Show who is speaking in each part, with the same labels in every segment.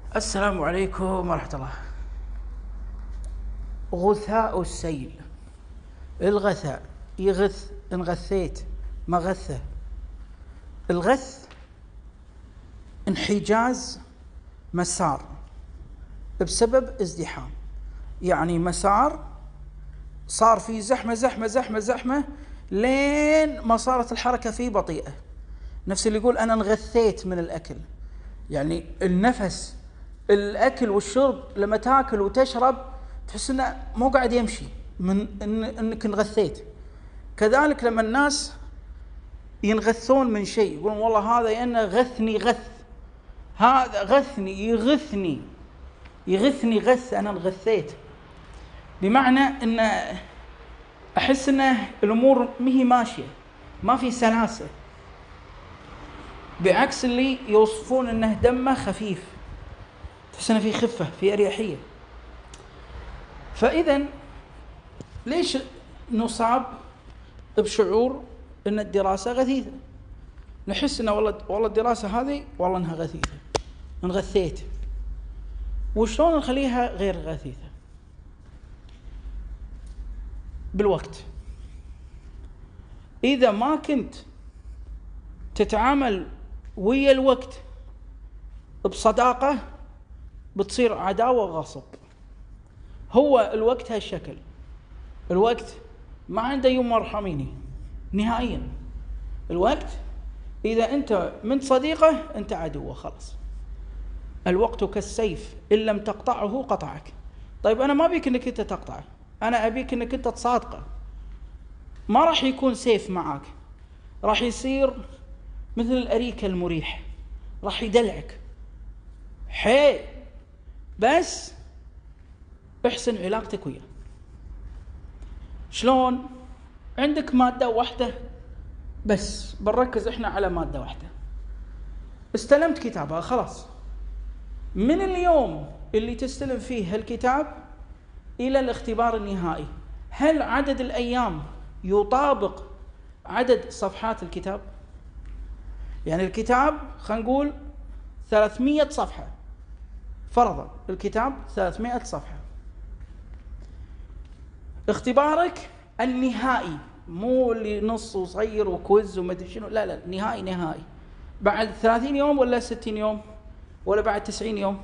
Speaker 1: السلام عليكم ورحمة الله. غثاء السيل. الغثاء يغث، إن غثيت مغثة. الغث انحجاز مسار بسبب ازدحام، يعني مسار صار فيه زحمة زحمة زحمة زحمة لين ما صارت الحركة فيه بطيئة. نفس اللي يقول أنا انغثيت من الأكل، يعني النفس، الأكل والشرب لما تاكل وتشرب تحس إنه مو قاعد يمشي من إنك انغثيت. كذلك لما الناس ينغثون من شيء يقولون والله هذا يأنه غثني غث، هذا غثني يغثني غث، أنا انغثيت، بمعنى إن أحس إنه الأمور مهي ماشية، ما في سلاسة، بعكس اللي يوصفون إنه دمه خفيف، تحس إنه في خفة، في أريحية. فإذا ليش نصاب بشعور إن الدراسة غثيثة؟ نحس إنه والله الدراسة هذه والله إنها غثيثة، انغثيت. وشلون نخليها غير غثيثة؟ بالوقت. إذا ما كنت تتعامل ويا الوقت بصداقة بتصير عداوة غصب. هو الوقت هالشكل، الوقت ما عنده يوم مرحميني نهائيا. الوقت إذا أنت من صديقه أنت عدوه خلاص. الوقت كالسيف إن لم تقطعه قطعك. طيب أنا ما بيك أنك أنت تقطعه، أنا أبيك أنك أنت تصادقه. ما راح يكون سيف معك، راح يصير مثل الأريكة المريح، راح يدلعك بس احسن علاقتك وياه. شلون؟ عندك مادة واحدة بس، بنركز احنا على مادة واحدة، استلمت كتابها خلاص. من اليوم اللي تستلم فيه هالكتاب إلى الاختبار النهائي، هل عدد الأيام يطابق عدد صفحات الكتاب؟ يعني الكتاب خلينا نقول 300 صفحة فرضا، الكتاب 300 صفحة. اختبارك النهائي، مو اللي نص وصغير وكويز وما ادري شنو، لا نهائي بعد 30 يوم ولا 60 يوم ولا بعد 90 يوم.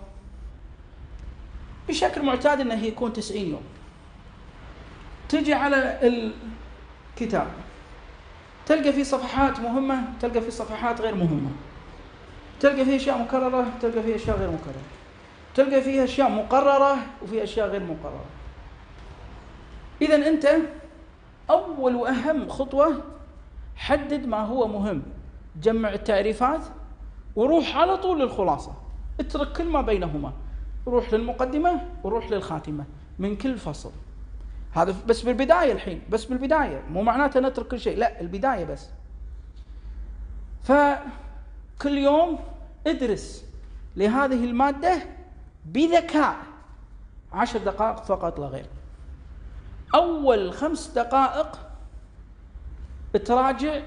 Speaker 1: بشكل معتاد انه يكون 90 يوم. تجي على الكتاب تلقى فيه صفحات مهمة، تلقى فيه صفحات غير مهمة، تلقى فيه اشياء مكررة، تلقى فيه اشياء غير مكررة، تلقى فيه اشياء مقررة وفيه اشياء غير مقررة. اذا انت اول واهم خطوة حدد ما هو مهم، جمع التعريفات وروح على طول للخلاصة، اترك كل ما بينهما، روح للمقدمة وروح للخاتمة من كل فصل. هذا بس بالبداية الحين، بس بالبداية، مو معناته نترك كل شيء، لا البداية بس. فكل يوم ادرس لهذه المادة بذكاء 10 دقائق فقط لا غير. أول 5 دقائق تراجع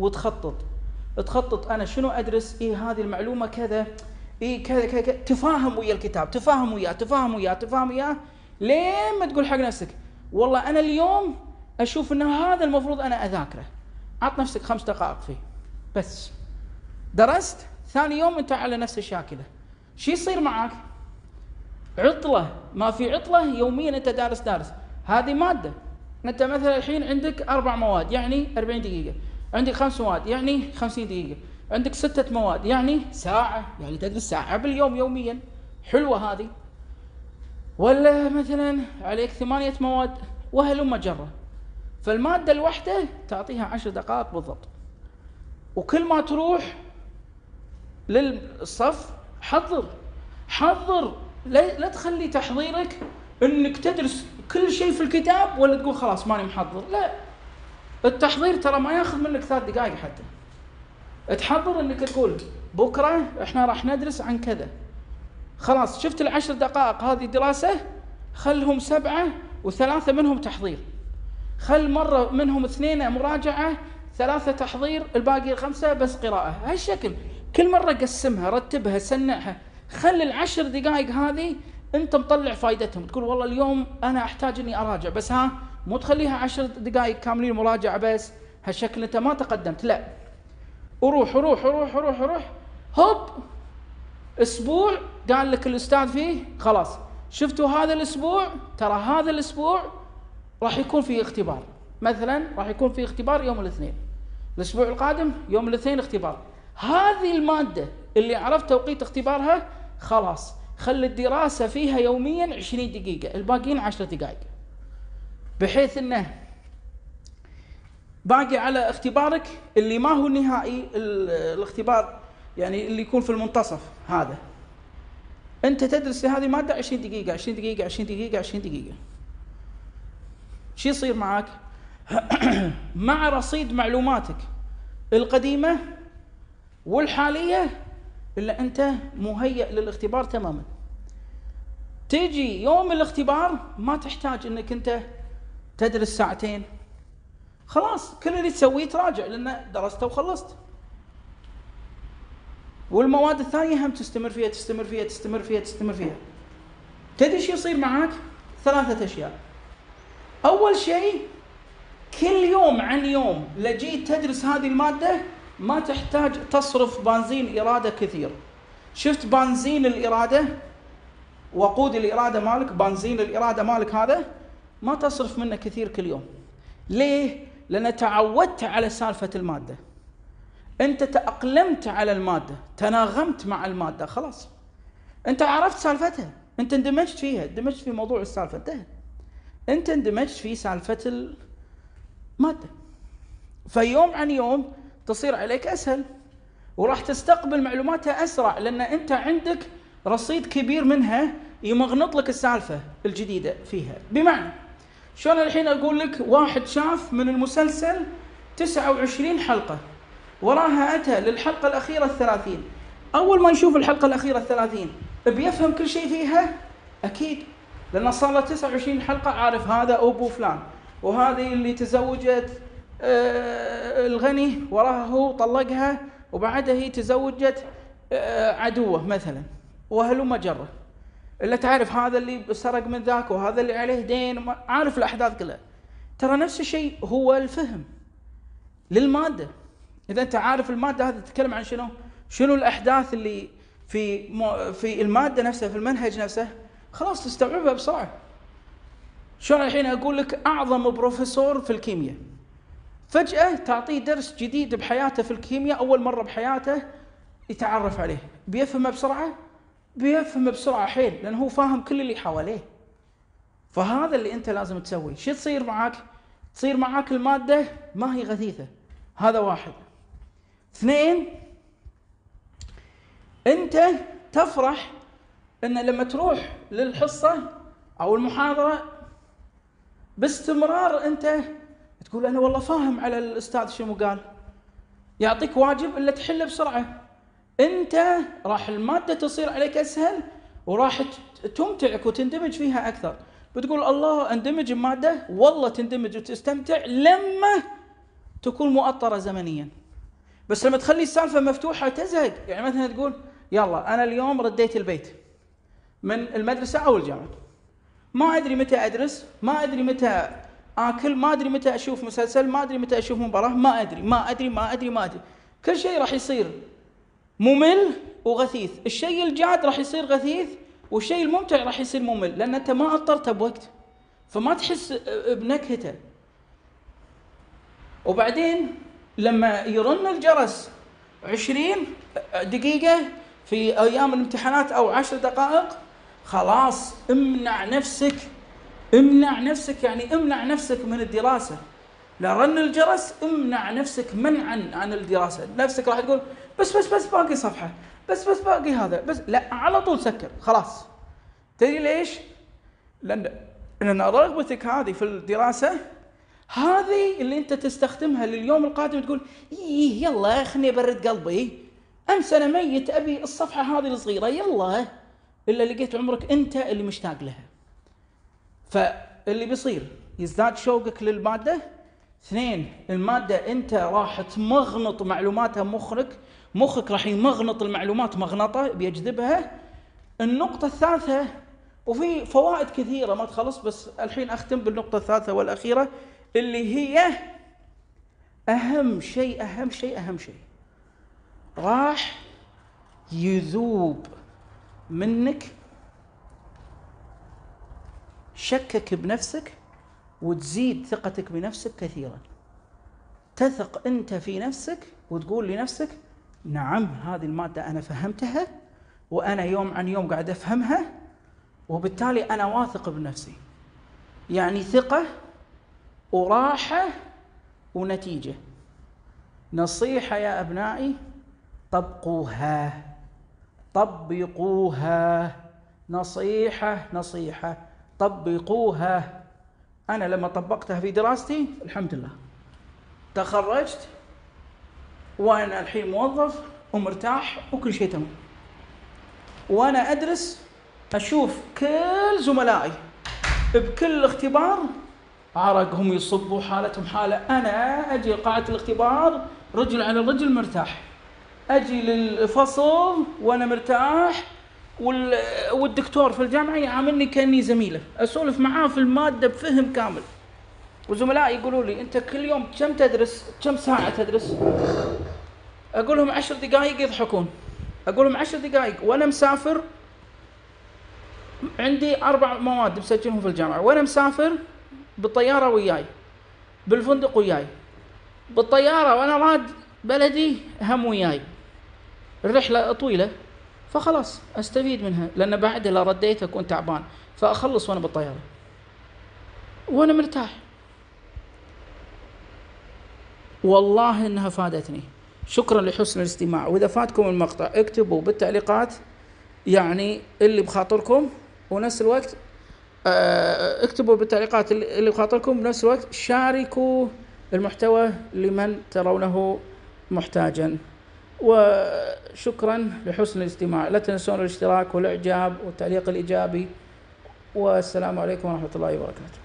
Speaker 1: تخطط أنا شنو أدرس، هذه المعلومة كذا، كذا تفاهم ويا الكتاب، تفاهم وياه لين ما تقول حق نفسك والله أنا اليوم أشوف أن هذا المفروض أنا أذاكره. عط نفسك 5 دقائق فيه بس. درست، ثاني يوم أنت على نفس الشاكلة، شو يصير معك؟ عطلة، ما في عطلة يوميا أنت دارس. هذه مادة، أنت مثلا الحين عندك 4 مواد يعني 40 دقيقة، عندك 5 مواد يعني 50 دقيقة، عندك 6 مواد يعني ساعة، يعني تدرس ساعة باليوم يوميا. حلوة هذه. ولا مثلا عليك 8 مواد وهلم جرة، فالمادة الواحدة تعطيها 10 دقائق بالضبط. وكل ما تروح للصف حضر، لا تخلي تحضيرك انك تدرس كل شيء في الكتاب ولا تقول خلاص ماني محضر. لا، التحضير ترى ما ياخذ منك 3 دقائق حتى. تحضر انك تقول بكرة احنا راح ندرس عن كذا، خلاص شفت 10 دقائق هذه دراسة، خلهم 7 و3 منهم تحضير، خل مرة منهم 2 مراجعة، 3 تحضير، الباقي 5 بس قراءة. هالشكل كل مرة قسمها، رتبها، سنعها، خلي ال10 دقائق هذه انت مطلع فائدتهم، تقول والله اليوم انا احتاج اني اراجع، بس مو تخليها 10 دقائق كاملين مراجعه بس، هالشكل انت ما تقدمت. لا، روح روح روح روح روح، هوب اسبوع قال لك الاستاذ فيه خلاص، شفتوا هذا الاسبوع، ترى هذا الاسبوع راح يكون فيه اختبار، مثلا راح يكون فيه اختبار يوم الاثنين، الاسبوع القادم يوم الاثنين اختبار، هذه الماده اللي عرفت توقيت اختبارها خلاص خلي الدراسه فيها يوميا 20 دقيقه، الباقيين 10 دقائق، بحيث انه باقي على اختبارك اللي ما هو النهائي، الاختبار يعني اللي يكون في المنتصف، هذا انت تدرس هذه الماده 20 دقيقه 20 دقيقه 20 دقيقه 20 دقيقه. شو يصير معك؟ مع رصيد معلوماتك القديمه والحاليه، الا انت مهيئ للاختبار تماما. تيجي يوم الاختبار ما تحتاج انك انت تدرس ساعتين، خلاص كل اللي تسويه تراجع لان درسته وخلصت. والمواد الثانيه هم تستمر فيها تستمر فيها تستمر فيها تستمر فيها. تدري شو يصير معك؟ 3 أشياء. اول شيء، كل يوم عن يوم لجيت تدرس هذه الماده ما تحتاج تصرف بنزين اراده كثير. شفت بنزين الاراده، وقود الاراده مالك، بنزين الاراده مالك هذا ما تصرف منه كثير كل يوم. ليه؟ لأن تعودت على سالفة المادة، أنت تأقلمت على المادة، تناغمت مع المادة، خلاص أنت عرفت سالفتها، أنت اندمجت فيها، اندمجت في موضوع السالفة، انتهى، أنت اندمجت في سالفة المادة، فيوم عن يوم تصير عليك أسهل، وراح تستقبل معلوماتها أسرع، لأن أنت عندك رصيد كبير منها يمغنط لك السالفة الجديدة فيها. بمعنى شلون الحين اقول لك واحد شاف من المسلسل 29 حلقة، وراها اتى للحلقة الأخيرة 30، اول ما يشوف الحلقة الأخيرة 30 بيفهم كل شيء فيها؟ اكيد، لأنه صار له 29 حلقة عارف هذا ابو فلان، وهذه اللي تزوجت الغني وراها هو طلقها، وبعدها هي تزوجت عدوه مثلا، وهلم جره، إلا تعرف هذا اللي سرق من ذاك، وهذا اللي عليه دين، عارف الأحداث كلها. ترى نفس الشيء هو الفهم للمادة. إذا أنت عارف المادة هذه تتكلم عن شنو الأحداث اللي في المادة نفسها، في المنهج نفسه، خلاص تستوعبها بسرعة. شلون الحين أقول لك أعظم بروفيسور في الكيمياء، فجأة تعطيه درس جديد بحياته في الكيمياء، أول مرة بحياته يتعرف عليه، بيفهمه بسرعة؟ بيفهم بسرعة حيل، لأنه هو فاهم كل اللي حواليه. فهذا اللي أنت لازم تسوي. شو تصير معك؟ تصير معك المادة ما هي غثيثة، هذا واحد. 2، أنت تفرح أن لما تروح للحصة أو المحاضرة باستمرار أنت تقول أنا والله فاهم على الأستاذ شنو قال، يعطيك واجب إلا تحله بسرعة، أنت راح المادة تصير عليك أسهل، وراح تمتعك وتندمج فيها أكثر. بتقول الله اندمج بمادة، والله تندمج وتستمتع لما تكون مؤطرة زمنيا. بس لما تخلي السالفة مفتوحة تزهق. يعني مثلا تقول يلا أنا اليوم رديت البيت من المدرسة أو الجامعة، ما أدري متى أدرس، ما أدري متى آكل، ما أدري متى أشوف مسلسل، ما أدري متى أشوف مباراة، ما أدري. كل شيء راح يصير ممل وغثيث. الشيء الجاد راح يصير غثيث، والشيء الممتع راح يصير ممل، لأن أنت ما أطرته بوقت، فما تحس بنكهته. وبعدين لما يرن الجرس 20 دقيقة في أيام الامتحانات أو 10 دقائق، خلاص امنع نفسك يعني امنع نفسك من الدراسة. لا رن الجرس امنع نفسك منعا عن الدراسة. نفسك راح تقول بس باقي صفحة، بس باقي هذا، بس لا، على طول سكر خلاص. تدري ليش؟ لأن رغبتك هذه في الدراسة هذه اللي أنت تستخدمها لليوم القادم، تقول يلا خلني أبرد قلبي، أمس أنا ميت أبي الصفحة هذه الصغيرة، يلا، إلا لقيت عمرك أنت اللي مشتاق لها. فاللي بيصير يزداد شوقك للمادة. 2، المادة أنت راح تمغنط معلوماتها، مخك راح يمغنط المعلومات مغنطة، بيجذبها. النقطة الثالثة، وفي فوائد كثيرة ما تخلص، بس الحين أختم بالنقطة الثالثة والأخيرة اللي هي أهم شيء أهم شيء أهم شيء. راح يذوب منك شكك بنفسك وتزيد ثقتك بنفسك كثيرا. تثق أنت في نفسك وتقول لنفسك نعم هذه المادة أنا فهمتها وأنا يوم عن يوم قاعد أفهمها، وبالتالي أنا واثق بنفسي. يعني ثقة وراحة ونتيجة. نصيحة يا أبنائي، طبقوها، طبقوها. نصيحة طبقوها. أنا لما طبقتها في دراستي الحمد لله تخرجت، وأنا الحين موظف ومرتاح وكل شيء تمام. وأنا أدرس أشوف كل زملائي بكل اختبار عرقهم يصبوا حالتهم حالة، أنا أجي قاعة الاختبار رجل على رجل مرتاح، أجي للفصل وأنا مرتاح، والدكتور في الجامعة يعاملني كأني زميله، أسولف معاه في المادة بفهم كامل. وزملائي يقولوا لي أنت كل يوم كم تدرس؟ كم ساعة تدرس؟ أقول لهم 10 دقائق، يضحكون. أقول لهم 10 دقائق وأنا مسافر، عندي 4 مواد بسجلهم في الجامعة وأنا مسافر بالطيارة وياي، بالفندق وياي، بالطيارة وأنا راد بلدي هم وياي، الرحلة طويلة فخلاص أستفيد منها، لأن بعد لا رديت أكون تعبان، فأخلص وأنا بالطيارة وأنا مرتاح. والله إنها فادتني. شكرا لحسن الاستماع. وإذا فاتكم المقطع اكتبوا بالتعليقات يعني اللي بخاطركم، ونفس الوقت اكتبوا بالتعليقات اللي بخاطركم، بنفس الوقت شاركوا المحتوى لمن ترونه محتاجا. وشكرا لحسن الاستماع. لا تنسون الاشتراك والإعجاب والتعليق الإيجابي، والسلام عليكم ورحمة الله وبركاته.